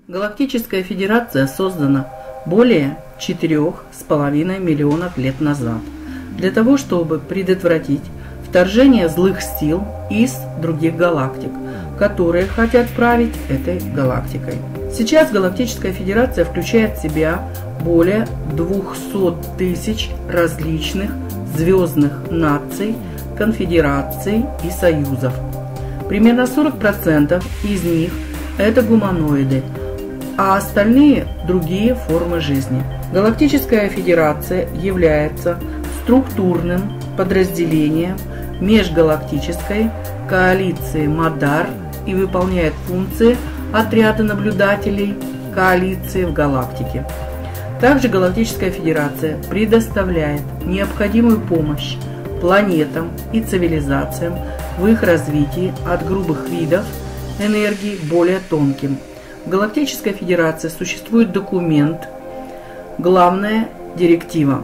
Галактическая Федерация создана более 4,5 миллионов лет назад для того, чтобы предотвратить вторжение злых сил из других галактик, которые хотят править этой галактикой. Сейчас Галактическая Федерация включает в себя более 200 тысяч различных звездных наций, конфедераций и союзов. Примерно 40% из них – это гуманоиды, а остальные – другие формы жизни. Галактическая Федерация является структурным подразделением межгалактической коалиции Мадар и выполняет функции отряда наблюдателей коалиции в галактике. Также Галактическая Федерация предоставляет необходимую помощь планетам и цивилизациям в их развитии от грубых видов энергии к более тонким. В Галактической Федерации существует документ «Главная директива»,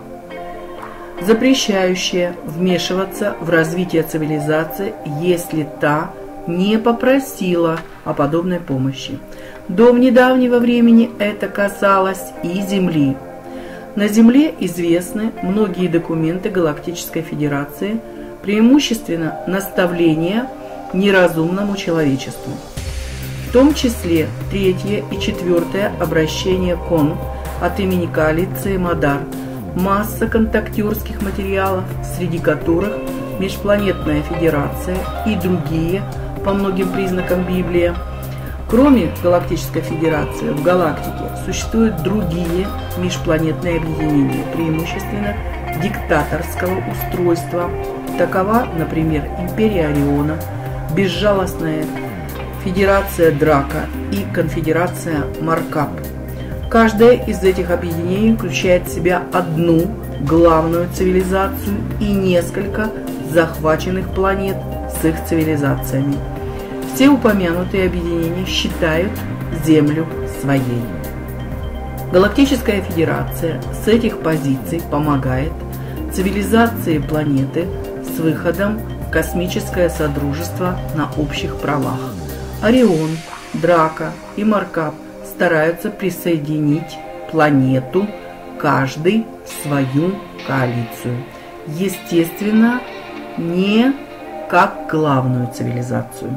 запрещающая вмешиваться в развитие цивилизации, если та не попросила о подобной помощи. До недавнего времени это касалось и Земли. На Земле известны многие документы Галактической Федерации, преимущественно наставления неразумному человечеству. В том числе 3 и 4 обращение КОН от имени коалиции Мадар, масса контактерских материалов, среди которых Межпланетная Федерация и другие, по многим признакам Библия. Кроме Галактической Федерации, в галактике существуют другие межпланетные объединения, преимущественно диктаторского устройства. Такова, например, Империя Ориона, Безжалостная Федерация Драка и Конфедерация Маркап. Каждое из этих объединений включает в себя одну главную цивилизацию и несколько захваченных планет с их цивилизациями. Все упомянутые объединения считают Землю своей. Галактическая Федерация с этих позиций помогает цивилизации планеты с выходом в космическое содружество на общих правах. Орион, Драка и Маркап стараются присоединить планету, каждый в свою коалицию. Естественно, не как главную цивилизацию.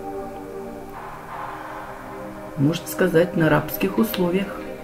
Можно сказать, на рабских условиях.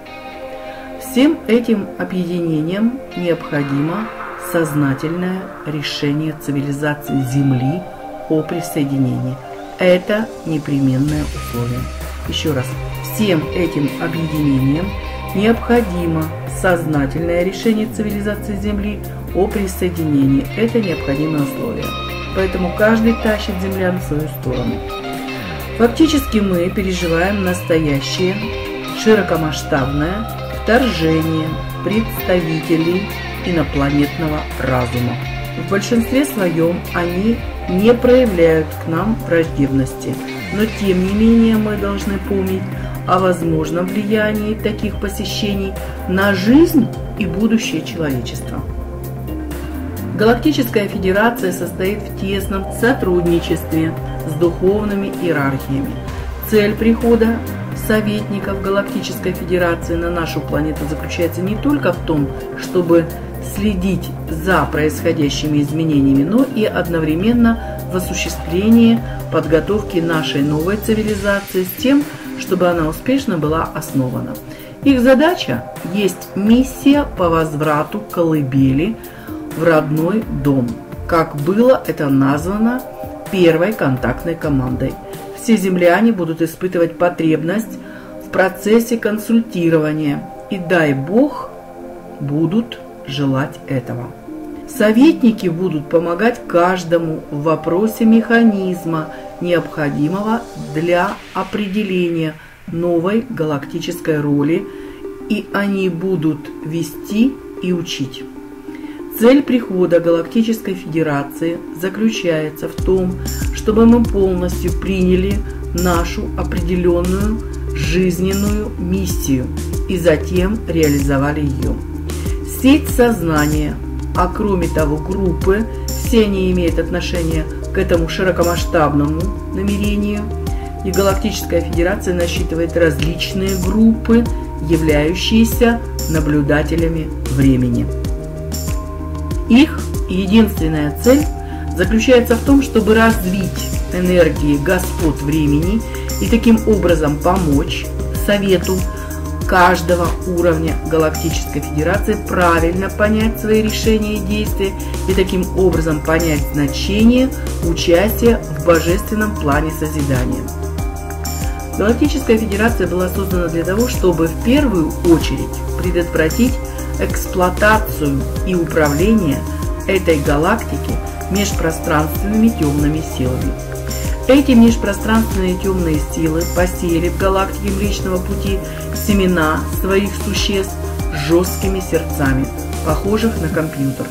Всем этим объединениям необходимо сознательное решение цивилизации Земли о присоединении. Это непременное условие. Еще раз, всем этим объединениям необходимо сознательное решение цивилизации Земли о присоединении. Это необходимое условие. Поэтому каждый тащит землян в свою сторону. Фактически мы переживаем настоящее широкомасштабное вторжение представителей инопланетного разума. В большинстве своем они не проявляют к нам враждебности, но тем не менее мы должны помнить о возможном влиянии таких посещений на жизнь и будущее человечества. Галактическая Федерация состоит в тесном сотрудничестве с духовными иерархиями. Цель прихода советников Галактической Федерации на нашу планету заключается не только в том, чтобы следить за происходящими изменениями, но и одновременно в осуществлении подготовки нашей новой цивилизации с тем, чтобы она успешно была основана. Их задача есть миссия по возврату колыбели в родной дом, как было это названо первой контактной командой. Все земляне будут испытывать потребность в процессе консультирования и, дай Бог, будут желать этого. Советники будут помогать каждому в вопросе механизма, необходимого для определения новой галактической роли, и они будут вести и учить. Цель прихода Галактической Федерации заключается в том, чтобы мы полностью приняли нашу определенную жизненную миссию и затем реализовали ее. Сеть сознания, а кроме того все они имеют отношение к этому широкомасштабному намерению, и Галактическая Федерация насчитывает различные группы, являющиеся наблюдателями времени. Их единственная цель заключается в том, чтобы развить энергии господ времени и таким образом помочь Совету каждого уровня Галактической Федерации правильно понять свои решения и действия и таким образом понять значение участия в божественном плане созидания. Галактическая Федерация была создана для того, чтобы в первую очередь предотвратить эксплуатацию и управление этой галактики межпространственными темными силами. Эти межпространственные темные силы посеяли в галактике Млечного Пути семена своих существ с жесткими сердцами, похожих на компьютер.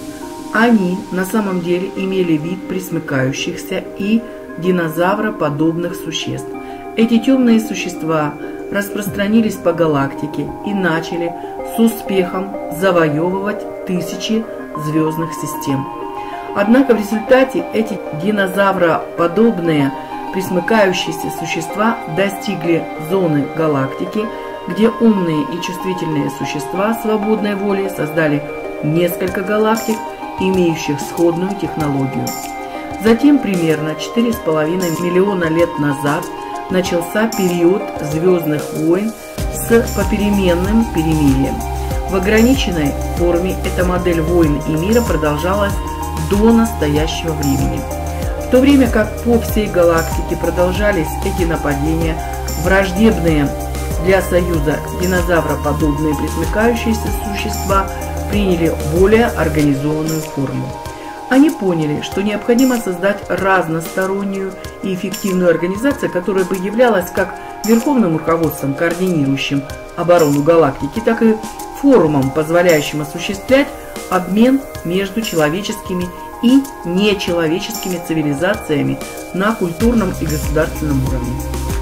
Они на самом деле имели вид пресмыкающихся и динозавроподобных существ. Эти темные существа распространились по галактике и начали с успехом завоевывать тысячи звездных систем. Однако в результате эти динозавроподобные пресмыкающиеся существа достигли зоны галактики, где умные и чувствительные существа свободной волей создали несколько галактик, имеющих сходную технологию. Затем примерно 4,5 миллиона лет назад начался период звездных войн с попеременным перемирием. В ограниченной форме эта модель войн и мира продолжалась до настоящего времени. В то время как по всей галактике продолжались эти нападения, враждебные для Союза динозавроподобные пресмыкающиеся существа приняли более организованную форму. Они поняли, что необходимо создать разностороннюю и эффективную организацию, которая бы являлась как верховным руководством, координирующим оборону галактики, так и форумом, позволяющим осуществлять обмен между человеческими и нечеловеческими цивилизациями на культурном и государственном уровне.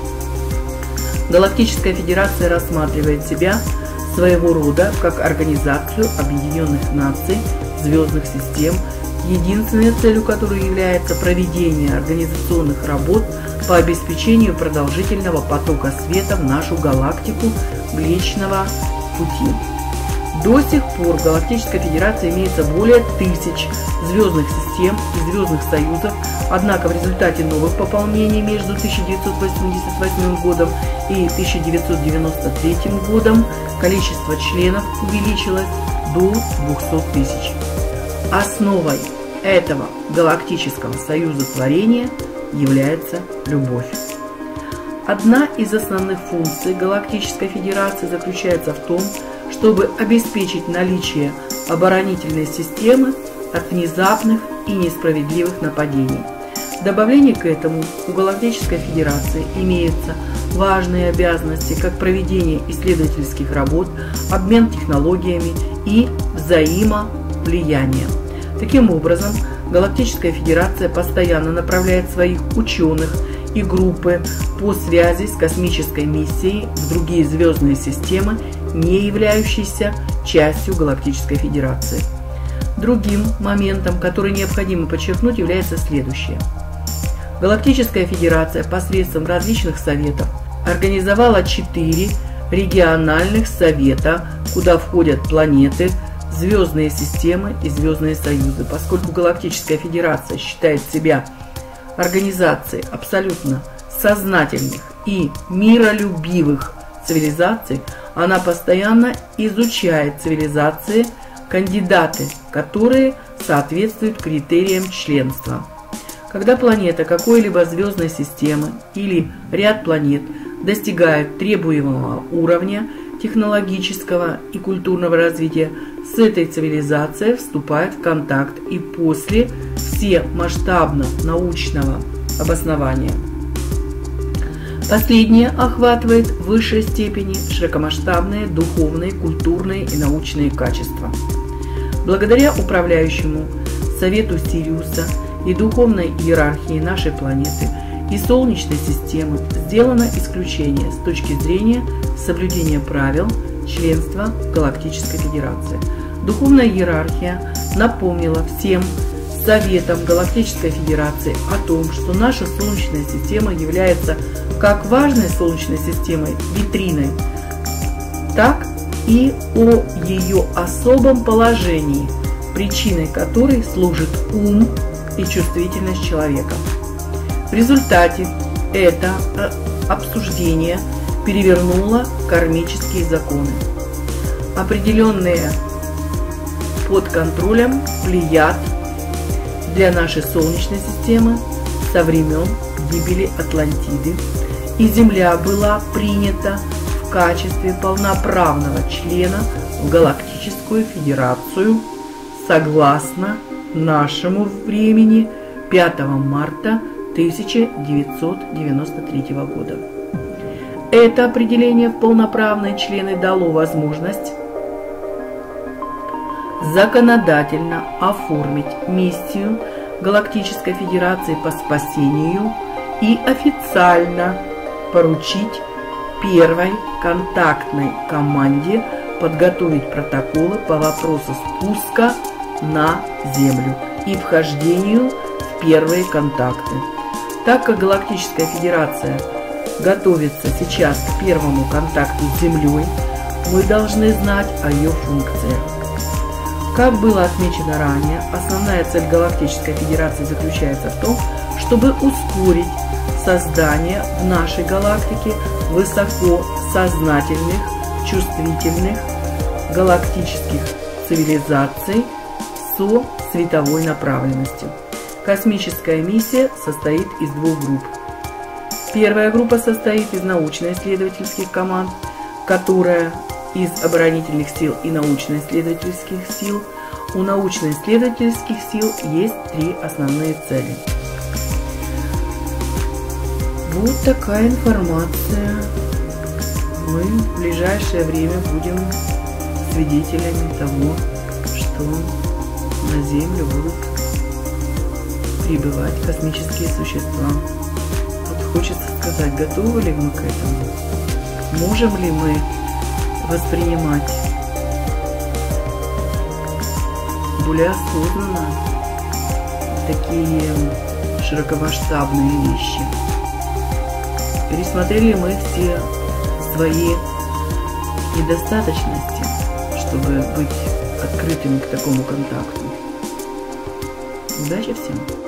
Галактическая Федерация рассматривает себя своего рода как организацию Объединенных Наций звездных систем, единственной целью которой является проведение организационных работ по обеспечению продолжительного потока света в нашу галактику Млечного Пути. До сих пор в Галактической Федерации имеется более 1000 звездных систем и звездных союзов, однако в результате новых пополнений между 1988 годом и 1993 годом количество членов увеличилось до 200 тысяч. Основой этого галактического союза творения является любовь. Одна из основных функций Галактической Федерации заключается в том, чтобы обеспечить наличие оборонительной системы от внезапных и несправедливых нападений. В добавление к этому у Галактической Федерации имеются важные обязанности, как проведение исследовательских работ, обмен технологиями и взаимовлияние. Таким образом, Галактическая Федерация постоянно направляет своих ученых и группы по связи с космической миссией в другие звездные системы, не являющиеся частью Галактической Федерации. Другим моментом, который необходимо подчеркнуть, является следующее. Галактическая Федерация посредством различных советов организовала 4 региональных совета, куда входят планеты, звездные системы и звездные союзы. Поскольку Галактическая Федерация считает себя организацией абсолютно сознательных и миролюбивых цивилизаций, она постоянно изучает цивилизации, кандидаты, которые соответствуют критериям членства. Когда планета какой-либо звездной системы или ряд планет достигают требуемого уровня технологического и культурного развития, с этой цивилизацией вступает в контакт и после всемасштабно-научного обоснования. Последнее охватывает в высшей степени широкомасштабные духовные, культурные и научные качества. Благодаря управляющему Совету Сириуса и духовной иерархии нашей планеты и Солнечной системы сделано исключение с точки зрения соблюдения правил членства в Галактической Федерации. Духовная иерархия напомнила всем Советом Галактической Федерации о том, что наша Солнечная система является как важной Солнечной системой, витриной, так и о ее особом положении, причиной которой служит ум и чувствительность человека. В результате это обсуждение перевернуло кармические законы, определенные под контролем Плеяд для нашей Солнечной системы со времен гибели Атлантиды, и Земля была принята в качестве полноправного члена в Галактическую Федерацию согласно нашему времени 5 марта 1993 года. Это определение в полноправные члены дало возможность законодательно оформить миссию Галактической Федерации по спасению и официально поручить первой контактной команде подготовить протоколы по вопросу спуска на Землю и вхождению в первые контакты. Так как Галактическая Федерация готовится сейчас к первому контакту с Землей, мы должны знать о ее функциях. Как было отмечено ранее, основная цель Галактической Федерации заключается в том, чтобы ускорить создание в нашей галактике высокосознательных, чувствительных галактических цивилизаций со световой направленностью. Космическая миссия состоит из двух групп. Первая группа состоит из научно-исследовательских команд, которая из оборонительных сил и научно-исследовательских сил. У научно-исследовательских сил есть три основные цели. Вот такая информация. Мы в ближайшее время будем свидетелями того, что на Землю будут прибывать космические существа. Вот хочется сказать, готовы ли мы к этому? Можем ли мы воспринимать более осознанно такие широкомасштабные вещи? Пересмотрели мы все свои недостаточности, чтобы быть открытыми к такому контакту. Удачи всем!